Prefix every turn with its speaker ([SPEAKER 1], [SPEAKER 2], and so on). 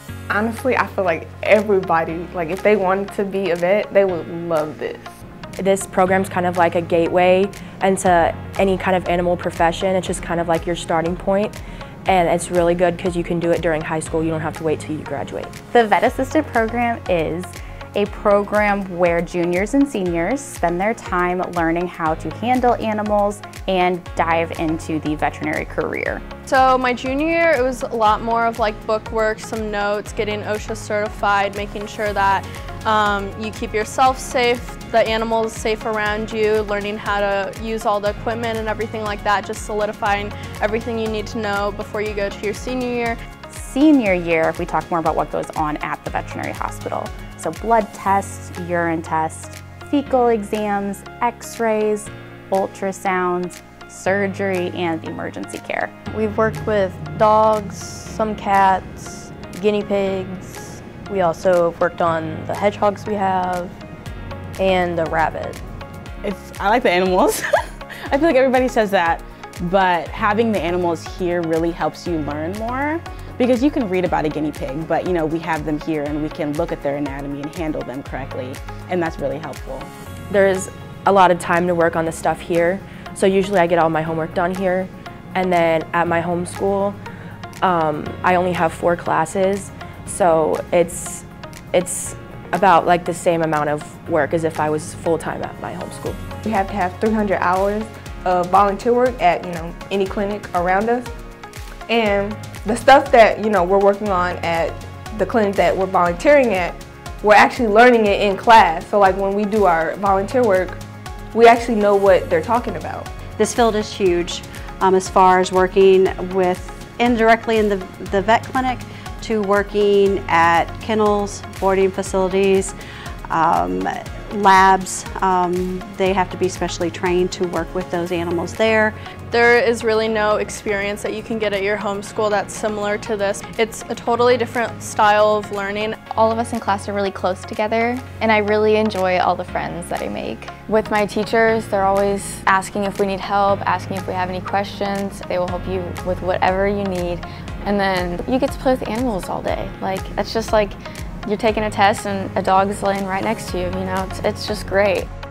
[SPEAKER 1] Honestly, I feel like everybody, like if they wanted to be a vet, they would love this.
[SPEAKER 2] This program's kind of like a gateway into any kind of animal profession. It's just kind of like your starting point. And it's really good because you can do it during high school. You don't have to wait till you graduate.
[SPEAKER 3] The Vet Assistant program is a program where juniors and seniors spend their time learning how to handle animals and dive into the veterinary career.
[SPEAKER 4] So my junior year, it was a lot more of like book work, some notes, getting OSHA certified, making sure that you keep yourself safe, the animals safe around you, learning how to use all the equipment and everything like that, just solidifying everything you need to know before you go to your senior year.
[SPEAKER 3] Senior year, we talk more about what goes on at the veterinary hospital. So blood tests, urine tests, fecal exams, x-rays, ultrasounds, surgery, and emergency care.
[SPEAKER 5] We've worked with dogs, some cats, guinea pigs. We also have worked on the hedgehogs we have and the rabbit.
[SPEAKER 6] I like the animals. I feel like everybody says that, but having the animals here really helps you learn more. Because you can read about a guinea pig, but we have them here and we can look at their anatomy and handle them correctly, and that's really helpful.
[SPEAKER 2] There's a lot of time to work on the stuff here, so usually I get all my homework done here. And then at my home school, I only have 4 classes, so it's about like the same amount of work as if I was full-time at my home school.
[SPEAKER 1] We have to have 300 hours of volunteer work at any clinic around us. And the stuff that we're working on at the clinic that we're volunteering at, we're actually learning it in class. So like when we do our volunteer work, we actually know what they're talking about.
[SPEAKER 7] This field is huge as far as working with indirectly in the vet clinic to working at kennels, boarding facilities, labs. They have to be specially trained to work with those animals there.
[SPEAKER 4] There is really no experience that you can get at your home school that's similar to this. It's a totally different style of learning.
[SPEAKER 8] All of us in class are really close together, and I really enjoy all the friends that I make. With my teachers, they're always asking if we need help, asking if we have any questions. They will help you with whatever you need. And then you get to play with animals all day. Like, that's just like you're taking a test and a dog is laying right next to you, it's just great.